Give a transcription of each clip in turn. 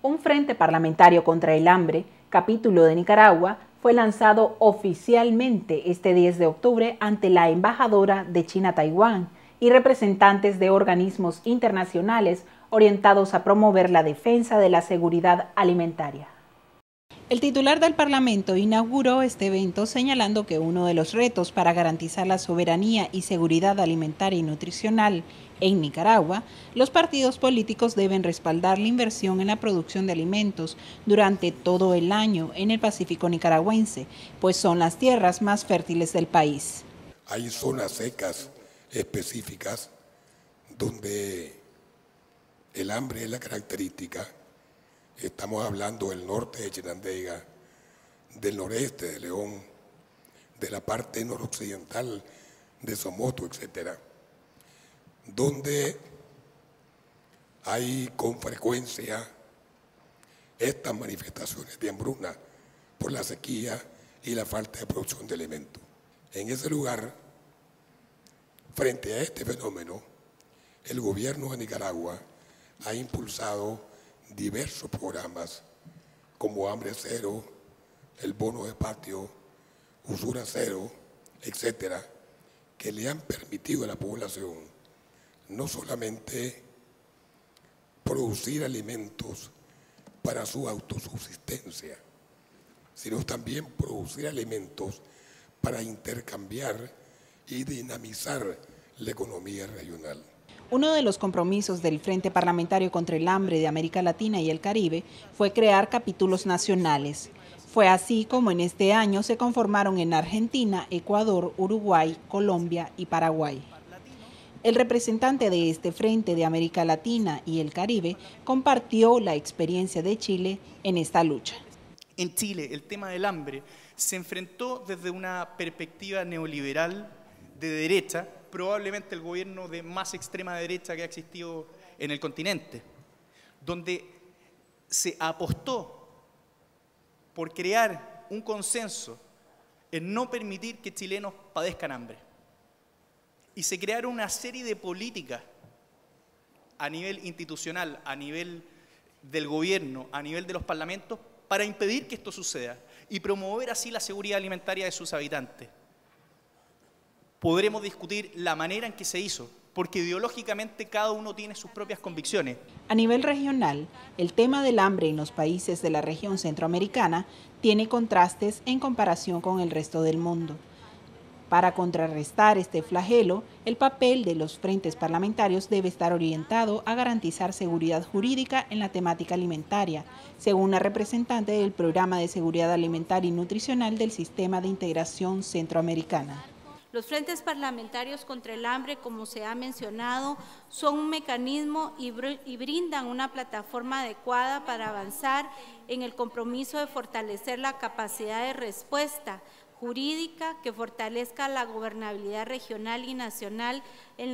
Un frente parlamentario contra el hambre, capítulo de Nicaragua, fue lanzado oficialmente este 10 de octubre ante la embajadora de China-Taiwán y representantes de organismos internacionales orientados a promover la defensa de la seguridad alimentaria. El titular del Parlamento inauguró este evento señalando que uno de los retos para garantizar la soberanía y seguridad alimentaria y nutricional en Nicaragua, los partidos políticos deben respaldar la inversión en la producción de alimentos durante todo el año en el Pacífico nicaragüense, pues son las tierras más fértiles del país. Hay zonas secas específicas donde el hambre es la característica. Estamos hablando del norte de Chinandega, del noreste de León, de la parte noroccidental de Somoto, etcétera, donde hay con frecuencia estas manifestaciones de hambruna por la sequía y la falta de producción de alimentos. En ese lugar, frente a este fenómeno, el gobierno de Nicaragua ha impulsado diversos programas como Hambre Cero, el Bono de Patio, Usura Cero, etcétera, que le han permitido a la población no solamente producir alimentos para su autosubsistencia, sino también producir alimentos para intercambiar y dinamizar la economía regional. Uno de los compromisos del Frente Parlamentario contra el Hambre de América Latina y el Caribe fue crear capítulos nacionales. Fue así como en este año se conformaron en Argentina, Ecuador, Uruguay, Colombia y Paraguay. El representante de este Frente de América Latina y el Caribe compartió la experiencia de Chile en esta lucha. En Chile, el tema del hambre se enfrentó desde una perspectiva neoliberal de derecha, probablemente el gobierno de más extrema derecha que ha existido en el continente, donde se apostó por crear un consenso en no permitir que chilenos padezcan hambre. Y se crearon una serie de políticas a nivel institucional, a nivel del gobierno, a nivel de los parlamentos, para impedir que esto suceda y promover así la seguridad alimentaria de sus habitantes. Podremos discutir la manera en que se hizo, porque ideológicamente cada uno tiene sus propias convicciones. A nivel regional, el tema del hambre en los países de la región centroamericana tiene contrastes en comparación con el resto del mundo. Para contrarrestar este flagelo, el papel de los frentes parlamentarios debe estar orientado a garantizar seguridad jurídica en la temática alimentaria, según la representante del Programa de Seguridad Alimentaria y Nutricional del Sistema de Integración Centroamericana. Los frentes parlamentarios contra el hambre, como se ha mencionado, son un mecanismo y brindan una plataforma adecuada para avanzar en el compromiso de fortalecer la capacidad de respuesta jurídica que fortalezca la gobernabilidad regional y nacional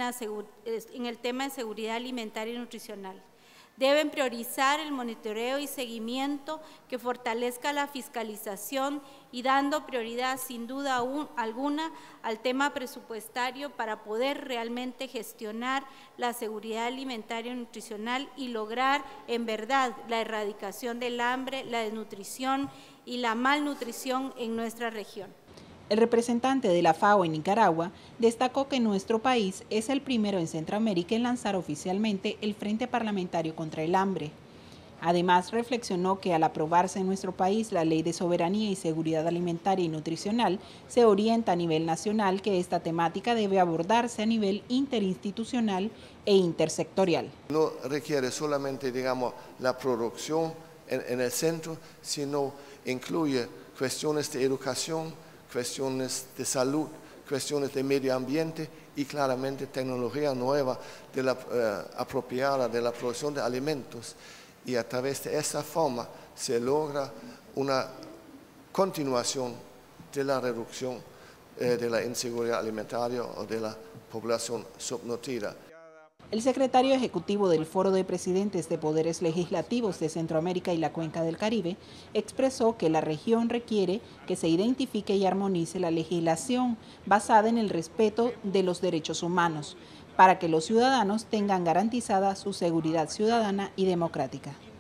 en el tema de seguridad alimentaria y nutricional. Deben priorizar el monitoreo y seguimiento que fortalezca la fiscalización y dando prioridad sin duda alguna al tema presupuestario para poder realmente gestionar la seguridad alimentaria y nutricional y lograr en verdad la erradicación del hambre, la desnutrición y la malnutrición en nuestra región. El representante de la FAO en Nicaragua destacó que nuestro país es el primero en Centroamérica en lanzar oficialmente el Frente Parlamentario contra el Hambre. Además, reflexionó que al aprobarse en nuestro país la Ley de Soberanía y Seguridad Alimentaria y Nutricional, se orienta a nivel nacional que esta temática debe abordarse a nivel interinstitucional e intersectorial. No requiere solamente, digamos, la producción en el centro, sino incluye cuestiones de educación, cuestiones de salud, cuestiones de medio ambiente y claramente tecnología nueva apropiada de la producción de alimentos. Y a través de esa forma se logra una continuación de la reducción de la inseguridad alimentaria o de la población subnutrida. El secretario ejecutivo del Foro de Presidentes de Poderes Legislativos de Centroamérica y la Cuenca del Caribe expresó que la región requiere que se identifique y armonice la legislación basada en el respeto de los derechos humanos, para que los ciudadanos tengan garantizada su seguridad ciudadana y democrática.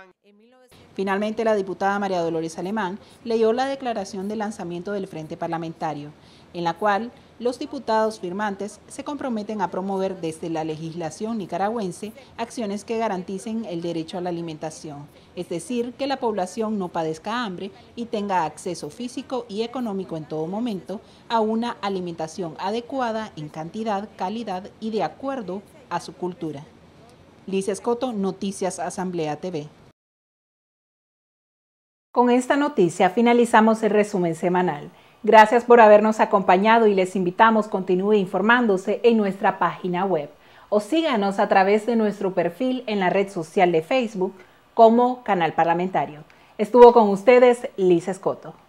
Finalmente, la diputada María Dolores Alemán leyó la declaración de lanzamiento del Frente Parlamentario, en la cual los diputados firmantes se comprometen a promover desde la legislación nicaragüense acciones que garanticen el derecho a la alimentación, es decir, que la población no padezca hambre y tenga acceso físico y económico en todo momento a una alimentación adecuada en cantidad, calidad y de acuerdo a su cultura. Liz Escoto, Noticias Asamblea TV. Con esta noticia finalizamos el resumen semanal. Gracias por habernos acompañado y les invitamos continúe informándose en nuestra página web o síganos a través de nuestro perfil en la red social de Facebook como Canal Parlamentario. Estuvo con ustedes Liz Escoto.